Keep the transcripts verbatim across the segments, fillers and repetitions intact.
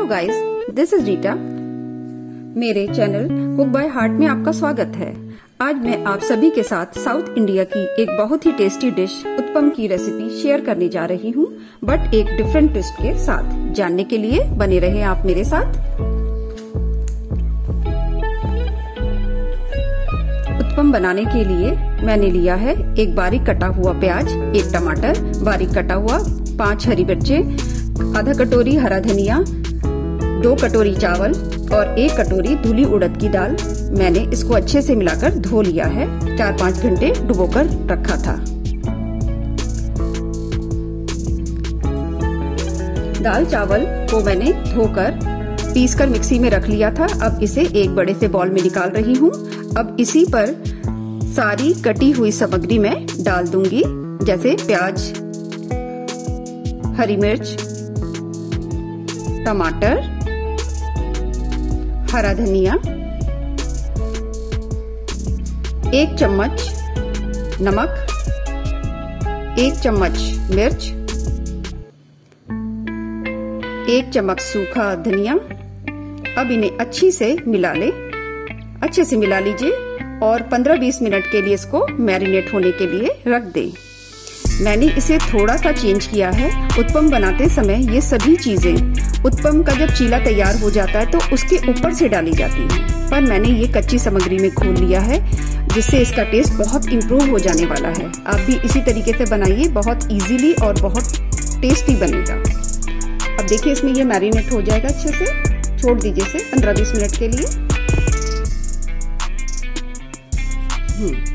Hello guys, this is Rita. मेरे channel cook by heart में आपका स्वागत है। आज मैं आप सभी के साथ साउथ इंडिया की एक बहुत ही टेस्टी डिश उत्पम की रेसिपी शेयर करने जा रही हूँ, बट एक डिफरेंट ट्विस्ट के साथ। जानने के लिए बने रहे आप मेरे साथ। उत्पम बनाने के लिए मैंने लिया है एक बारीक कटा हुआ प्याज, एक टमाटर, बारीक कटा हुआ पांच हरी मिर्चें, आधा कटोरी हरा धनिया, दो कटोरी चावल और एक कटोरी धुली उड़द की दाल। मैंने इसको अच्छे से मिलाकर धो लिया है, चार पाँच घंटे डुबोकर रखा था। दाल चावल को मैंने धोकर पीसकर मिक्सी में रख लिया था। अब इसे एक बड़े से बॉल में निकाल रही हूँ। अब इसी पर सारी कटी हुई सामग्री मैं डाल दूंगी, जैसे प्याज, हरी मिर्च, टमाटर, हरा धनिया, एक चम्मच नमक, एक चम्मच मिर्च, एक चम्मच सूखा धनिया। अब इन्हें अच्छी से मिला ले, अच्छे से मिला लीजिए और पंद्रह बीस मिनट के लिए इसको मैरिनेट होने के लिए रख दें। मैंने इसे थोड़ा सा चेंज किया है। उत्पम बनाते समय ये सभी चीजें उत्पम का जब चीला तैयार हो जाता है तो उसके ऊपर से डाली जाती हैं, पर मैंने ये कच्ची सामग्री में खोल लिया है, जिससे इसका टेस्ट बहुत इम्प्रूव हो जाने वाला है। आप भी इसी तरीके से बनाइए, बहुत इजीली और बहुत टेस्टी बनेगा। अब देखिए इसमें ये मैरिनेट हो जाएगा अच्छे से। छोड़ दीजिए इसे पंद्रह बीस मिनट के लिए। हम्म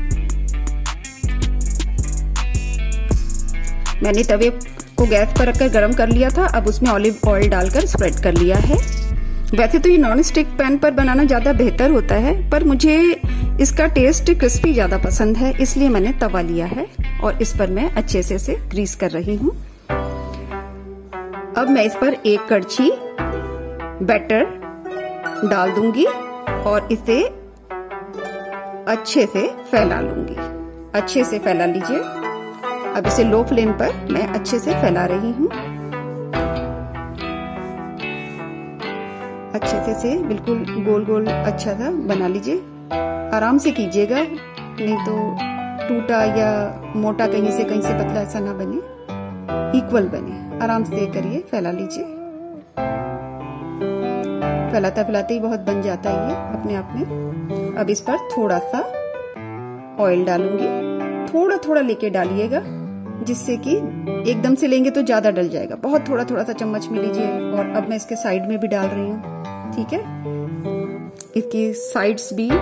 मैंने तवे को गैस पर रखकर गरम कर लिया था। अब उसमें ऑलिव ऑयल डालकर स्प्रेड कर लिया है। वैसे तो ये नॉन स्टिक पैन पर बनाना ज्यादा बेहतर होता है, पर मुझे इसका टेस्ट क्रिस्पी ज्यादा पसंद है, इसलिए मैंने तवा लिया है और इस पर मैं अच्छे से इसे ग्रीस कर रही हूँ। अब मैं इस पर एक कड़छी बैटर डाल दूंगी और इसे अच्छे से फैला लूंगी। अच्छे से फैला लीजिए। अब इसे लो फ्लेम पर मैं अच्छे से फैला रही हूँ। अच्छे से से बिल्कुल गोल गोल अच्छा सा बना लीजिए। आराम से कीजिएगा, नहीं तो टूटा या मोटा कहीं से कहीं से पतला ऐसा ना बने, इक्वल बने। आराम से करिए, फैला लीजिए। फैलाता फैलाते ही बहुत बन जाता है ये अपने आप में। अब इस पर थोड़ा सा ऑयल डालूंगी। थोड़ा थोड़ा लेके डालिएगा, जिससे कि एकदम से लेंगे तो ज्यादा डल जाएगा। बहुत थोड़ा थोड़ा सा चम्मच में लीजिए। और अब मैं इसके साइड में भी डाल रही हूँ, ठीक है। इसकी साइड्स भी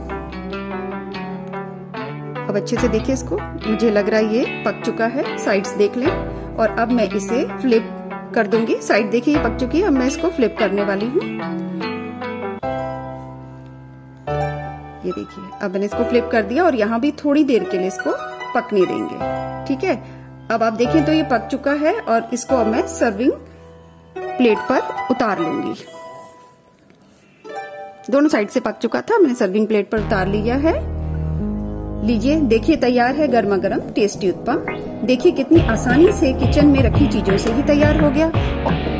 अब अच्छे से देखिए इसको। मुझे लग रहा है ये पक चुका है। साइड्स देख लें। और अब मैं इसे फ्लिप कर दूंगी। साइड देखिए ये पक चुकी है। अब मैं इसको फ्लिप करने वाली हूँ। ये देखिए अब मैंने इसको फ्लिप कर दिया और यहाँ भी थोड़ी देर के लिए इसको पकने देंगे, ठीक है। अब आप देखें तो ये पक चुका है और इसको अब मैं सर्विंग प्लेट पर उतार लूंगी। दोनों साइड से पक चुका था, मैंने सर्विंग प्लेट पर उतार लिया है। लीजिए, देखिए तैयार है गर्मा गर्म टेस्टी उत्पम। देखिए कितनी आसानी से किचन में रखी चीजों से ही तैयार हो गया।